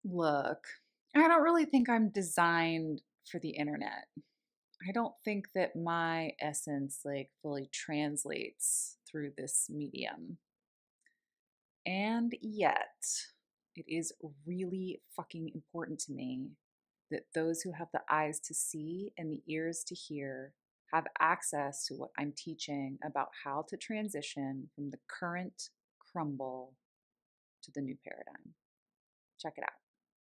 Look, I don't really think I'm designed for the internet. I don't think that my essence fully translates through this medium. And yet, it is really fucking important to me that those who have the eyes to see and the ears to hear have access to what I'm teaching about how to transition from the current crumble to the new paradigm. Check it out.